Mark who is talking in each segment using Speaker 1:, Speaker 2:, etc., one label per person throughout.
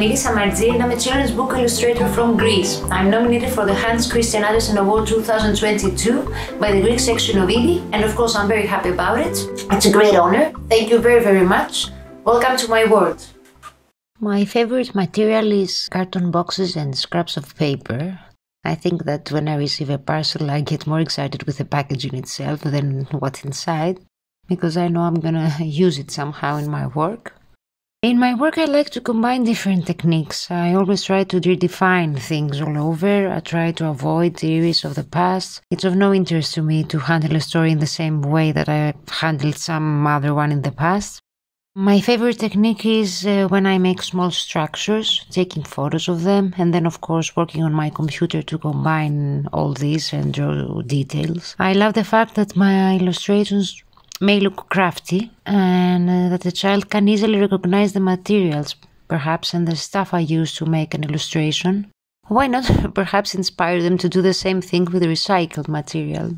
Speaker 1: name is Samartzi and I'm a children's book illustrator from Greece. I'm nominated for the Hans Christian Andersen Award 2022 by the Greek section of IBBY, and of course I'm very happy about it. It's a great honor. Thank you very, very much. Welcome to my world.
Speaker 2: My favorite material is carton boxes and scraps of paper. I think that when I receive a parcel, I get more excited with the packaging itself than what's inside, because I know I'm gonna use it somehow in my work. In my work, I like to combine different techniques. I always try to redefine things all over. I try to avoid theories of the past. It's of no interest to me to handle a story in the same way that I handled some other one in the past. My favorite technique is when I make small structures, taking photos of them, and then of course working on my computer to combine all these and draw details. I love the fact that my illustrations may look crafty and that the child can easily recognize the materials, perhaps, and the stuff I use to make an illustration. Why not perhaps inspire them to do the same thing with recycled material?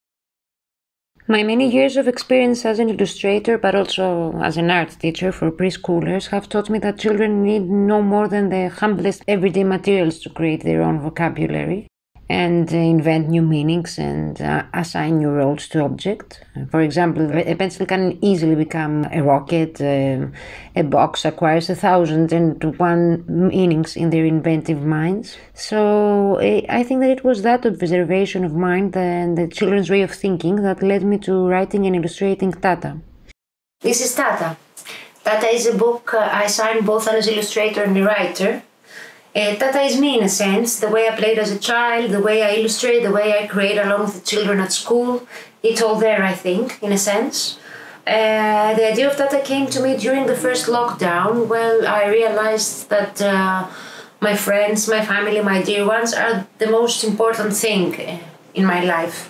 Speaker 2: My many years of experience as an illustrator, but also as an art teacher for preschoolers, have taught me that children need no more than the humblest everyday materials to create their own vocabulary and invent new meanings and assign new roles to objects. For example, a pencil can easily become a rocket, a box acquires 1,001 meanings in their inventive minds. So I think that it was that observation of mine and the children's way of thinking that led me to writing and illustrating Tata.
Speaker 1: This is Tata. Tata is a book I signed both as an illustrator and a writer. Tata is me in a sense, the way I played as a child, the way I illustrate, the way I create along with the children at school. It's all there, I think, in a sense. The idea of Tata came to me during the first lockdown. Well, I realized that my friends, my family, my dear ones are the most important thing in my life.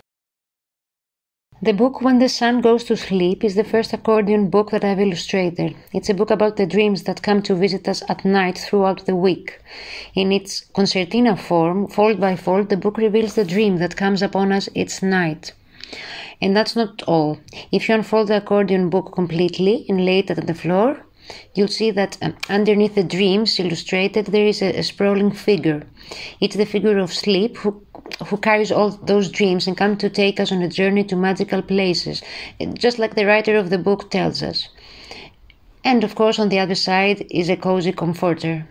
Speaker 2: The book When the Sun Goes to Sleep is the first accordion book that I've illustrated. It's a book about the dreams that come to visit us at night throughout the week. In its concertina form, fold by fold, the book reveals the dream that comes upon us each night. And that's not all. If you unfold the accordion book completely and lay it at the floor, you'll see that underneath the dreams illustrated there is a sprawling figure. It's the figure of sleep who carries all those dreams and comes to take us on a journey to magical places, just like the writer of the book tells us. And of course on the other side is a cozy comforter.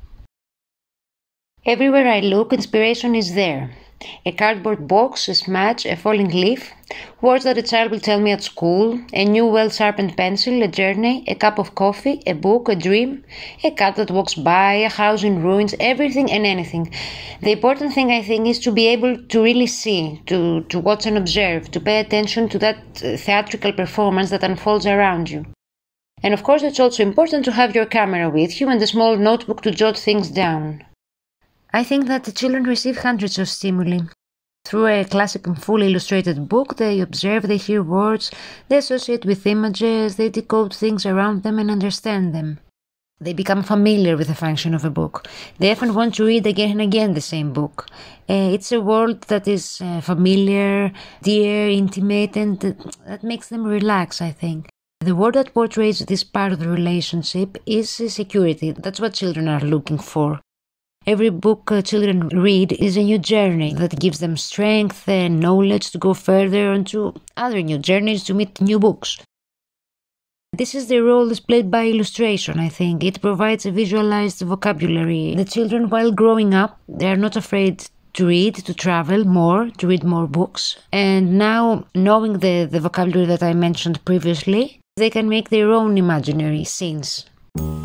Speaker 2: Everywhere I look, inspiration is there. A cardboard box, a smudge, a falling leaf, words that a child will tell me at school, a new well-sharpened pencil, a journey, a cup of coffee, a book, a dream, a cat that walks by, a house in ruins, everything and anything. The important thing, I think, is to be able to really see, to watch and observe, to pay attention to that theatrical performance that unfolds around you. And of course, it's also important to have your camera with you and a small notebook to jot things down. I think that the children receive hundreds of stimuli. Through a classic and fully illustrated book, they observe, they hear words, they associate with images, they decode things around them and understand them. They become familiar with the function of a book. They often want to read again and again the same book. It's a world that is familiar, dear, intimate, and that makes them relax, I think. The word that portrays this part of the relationship is security. That's what children are looking for. Every book children read is a new journey that gives them strength and knowledge to go further onto other new journeys to meet new books. This is the role displayed by illustration, I think. It provides a visualized vocabulary. The children, while growing up, they are not afraid to read, to travel more, to read more books. And now, knowing the vocabulary that I mentioned previously, they can make their own imaginary scenes.